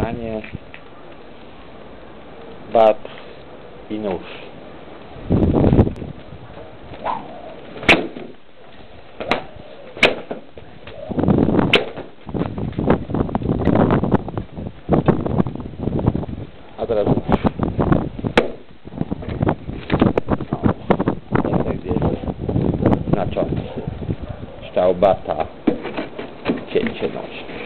pranie, bat i nóż. A teraz nóż. Efekt jest znaczący. Szczał bata, cięcie noża.